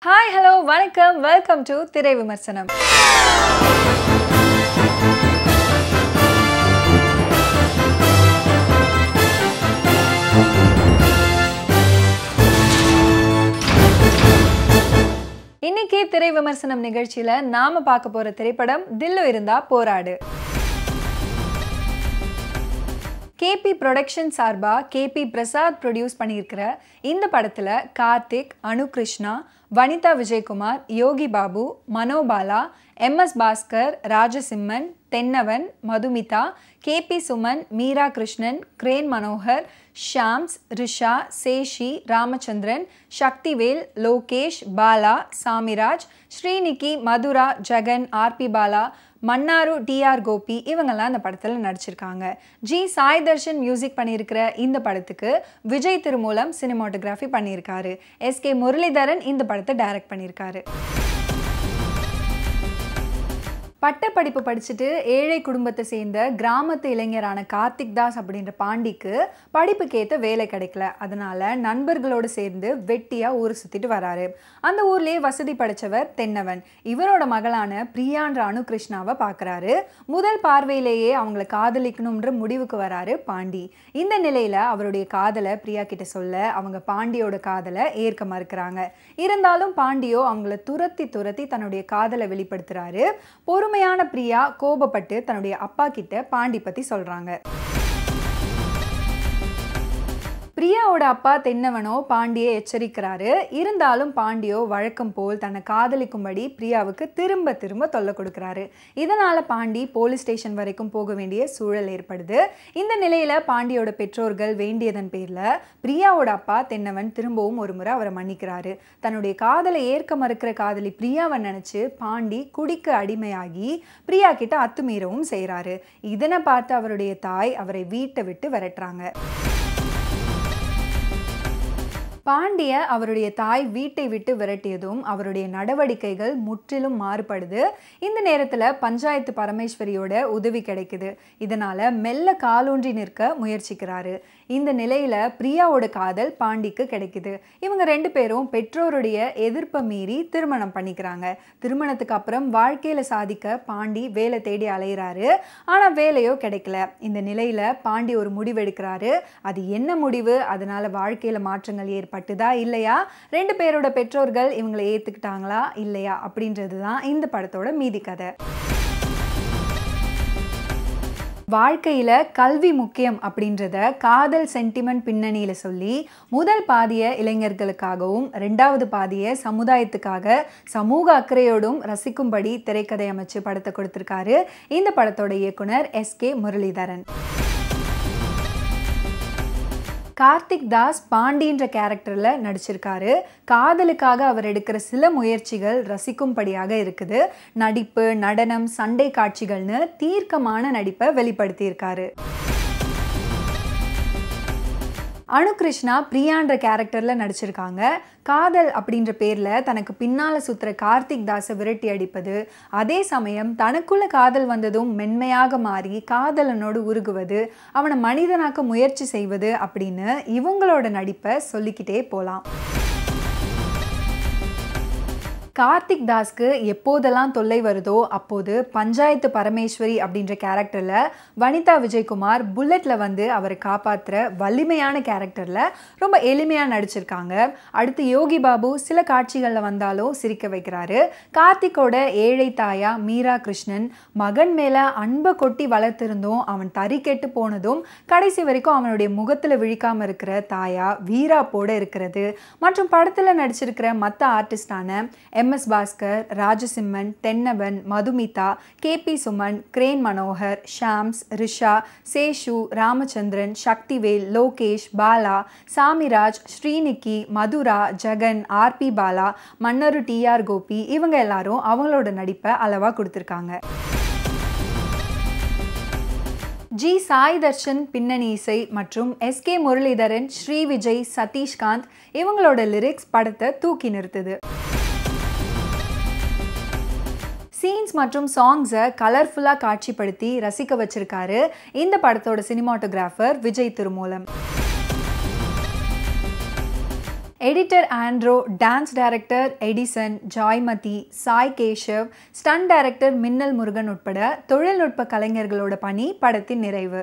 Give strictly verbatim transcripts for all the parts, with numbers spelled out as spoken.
Hi, hello, வணக்கம், welcome to திரை விமர்சனம். இன்னைக்கு திரை விமர்சனம் நிகழ்ச்சியில நாம பார்க்க போற திரைப்படம் தில்லு இருந்தா போராடு. K P Production சார்பா K P பிரசாத் ப்ரொடியூஸ் பண்ணியிருக்கிற இந்த படத்துல Karthik, Anukrishna, Vanitha Vijayakumar, Yogi Babu, Manobala, M S Bhaskar, Rajasimman, Thennavan, Madhumitha, K P Suman, Meera Krishnan, Crane Manohar, Shams, Risha, Seshi, Ramachandran, Sakthivel, Lokesh, Bala, Samiraj, Srinikki, Madhura, Jagan, R P Bala, Mannaru, T R Gopi இவங்கெல்லாம் இந்த படத்தில் நடிச்சிருக்காங்க. ஜி சாய் தர்ஷன் மியூசிக் பண்ணியிருக்கிற இந்த படத்துக்கு விஜய் திருமூலம் சினிமாட்டோகிராஃபி பண்ணியிருக்காரு. எஸ் கே முரளிதரன் இந்த படத்தை டைரக்ட் பண்ணியிருக்காரு. பட்டப்படிப்பு படிச்சுட்டு ஏழை குடும்பத்தை சேர்ந்த கிராமத்து இளைஞரான கார்த்திக் தாஸ் அப்படின்ற பாண்டிக்கு படிப்புக்கேற்ற வேலை கிடைக்கல. அதனால நண்பர்களோடு சேர்ந்து வெட்டியா ஊர் சுத்திட்டு வராரு. அந்த ஊர்லேயே வசதி படைச்சவர் தென்னவன். இவரோட மகளான பிரியான்ற அனுகிருஷ்ணாவை பார்க்குறாரு. முதல் பார்வையிலேயே அவங்களை காதலிக்கணும்ன்ற முடிவுக்கு வராரு பாண்டி. இந்த நிலையில அவருடைய காதலை பிரியா கிட்ட சொல்ல அவங்க பாண்டியோட காதலை ஏற்க மறுக்கிறாங்க. இருந்தாலும் பாண்டியோ அவங்கள துரத்தி துரத்தி தன்னுடைய காதலை வெளிப்படுத்துறாரு. பொறுமையான பிரியா கோபப்பட்டு தன்னுடைய அப்பா கிட்ட பாண்டி பத்தி சொல்றாங்க. பிரியாவோட அப்பா தென்னவனோ பாண்டியை எச்சரிக்கிறாரு. இருந்தாலும் பாண்டியோ வழக்கம் போல் தன்னை காதலிக்கும்படி பிரியாவுக்கு திரும்ப திரும்ப தொல்லை கொடுக்கிறாரு. இதனால பாண்டி போலீஸ் ஸ்டேஷன் வரைக்கும் போக வேண்டிய சூழல் ஏற்படுது. இந்த நிலையில பாண்டியோட பெற்றோர்கள் வேண்டியதன் பேர்ல பிரியாவோட அப்பா தென்னவன் திரும்பவும் ஒரு முறை அவரை மன்னிக்கிறாரு. தன்னுடைய காதலை ஏற்க மறுக்கிற காதலி பிரியாவை நினைச்சு பாண்டி குடிக்கு அடிமையாகி பிரியா கிட்ட அத்துமீறவும் செய்யறாரு. இதனை பார்த்து அவருடைய தாய் அவரை வீட்டை விட்டு விரட்டுறாங்க. பாண்டிய அவருடைய தாய் வீட்டை விட்டு விரட்டியதும் அவருடைய நடவடிக்கைகள் முற்றிலும் மாறுபடுது. இந்த நேரத்தில் பஞ்சாயத்து பரமேஸ்வரியோட உதவி கிடைக்குது. இதனால மெல்ல காலூன்றி நிற்க முயற்சிக்கிறாரு. இந்த நிலையில பிரியாவோட காதல் பாண்டிக்கு கிடைக்குது. இவங்க ரெண்டு பேரும் பெற்றோருடைய எதிர்ப்பை மீறி திருமணம் பண்ணிக்கிறாங்க. திருமணத்துக்கு அப்புறம் வாழ்க்கையில சாதிக்க பாண்டி வேலை தேடி அலையிறாரு. ஆனா வேலையோ கிடைக்கல. இந்த நிலையில பாண்டி ஒரு முடிவு எடுக்கிறாரு. அது என்ன முடிவு, அதனால வாழ்க்கையில மாற்றங்கள் ஏற்ப பட்டுதா இல்லையா, ரெண்டு பேரோட பெற்றோர்கள் இவங்களை ஏத்துக்கிட்டாங்களா இல்லையா அப்படின்றது தான் இந்த படத்தோட மீதி கதை. வாழ்க்கையில கல்வி முக்கியம் அப்படின்றத காதல் சென்டிமெண்ட் பின்னணியில சொல்லி முதல் பாதிய இளைஞர்களுக்காகவும் ரெண்டாவது பாதிய சமுதாயத்துக்காக சமூக அக்கறையோடும் ரசிக்கும்படி திரைக்கதை அமைச்சு படத்தை கொடுத்திருக்காரு இந்த படத்தோட இயக்குனர் எஸ் கே முரளிதரன். கார்த்திக் தாஸ் பாண்டின்ற கேரக்டர்ல நடிச்சிருக்காரு. காதலுக்காக அவர் எடுக்கிற சில முயற்சிகள் ரசிக்கும்படியாக இருக்குது. நடிப்பு, நடனம், சண்டை காட்சிகள்னு தீர்க்கமான நடிப்பை வெளிப்படுத்தியிருக்காரு. அனுகிருஷ்ணா பிரியான்ற கேரக்டர்ல நடிச்சிருக்காங்க. காதல் அப்படின்ற பேர்ல தனக்கு பின்னால சுத்துற கார்த்திக் தாஸை விரட்டி அடிப்பது, அதே சமயம் தனக்குள்ள காதல் வந்ததும் மென்மையாக மாறி காதலனோடு உருகுவது, அவனை மனிதனாக்க முயற்சி செய்வது அப்படின்னு இவங்களோட நடிப்பை சொல்லிக்கிட்டே போலாம். கார்த்திக் தாஸ்க்கு எப்போதெல்லாம் தொல்லை வருதோ அப்போது பஞ்சாயத்து பரமேஸ்வரி அப்படின்ற கேரக்டரில் வனிதா விஜயகுமார் புல்லட்டில் வந்து அவரை காப்பாற்றுற வலிமையான கேரக்டரில் ரொம்ப எளிமையாக நடிச்சிருக்காங்க. அடுத்து யோகி பாபு சில காட்சிகளில் வந்தாலும் சிரிக்க வைக்கிறாரு. கார்த்திக்கோட ஏழை தாயா மீரா கிருஷ்ணன் மகன் மேலே அன்பை கொட்டி வளர்த்திருந்தும் அவன் தறி கெட்டு போனதும் கடைசி வரைக்கும் அவனுடைய முகத்தில் விழிக்காமல் இருக்கிற தாயா வீராப்போட இருக்கிறது, மற்றும் படத்தில் நடிச்சிருக்கிற மற்ற ஆர்டிஸ்டான M S Bhaskar, Rajasimman, Thennavan, Madhumitha, K P Suman, Crane Manohar, Shams, Risha, Seshu, Ramachandran, Sakthivel, Lokesh, Bala, Samiraj, Srinikki, Madhura, Jagan, R P Bala, Mannaru, T R Gopi இவங்க எல்லாரும் அவங்களோட நடிப்பை அளவா கொடுத்திருக்காங்க. ஜி சாய் தர்ஷன் பின்னணி இசை மற்றும் எஸ் கே முரளிதரன், ஸ்ரீ விஜய், சதீஷ்காந்த் இவங்களோட லிரிக்ஸ் படத்தை தூக்கி நிறுத்துது. சீன்ஸ் மற்றும் சாங்ஸை கலர்ஃபுல்லாக காட்சிப்படுத்தி ரசிக்க வச்சிருக்காரு இந்த படத்தோட cinematographer Vijay Thirumoolam. Editor Andro, dance director Edison, Joymathi, Sai Keshav, stunt director Minnal Murugan உட்பட தொழில்நுட்ப கலைஞர்களோட பணி படத்தின் நிறைவு.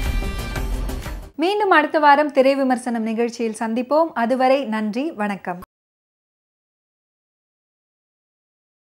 மீண்டும் அடுத்த வாரம் திரை விமர்சனம் நிகழ்ச்சியில் சந்திப்போம். அதுவரை நன்றி, வணக்கம்.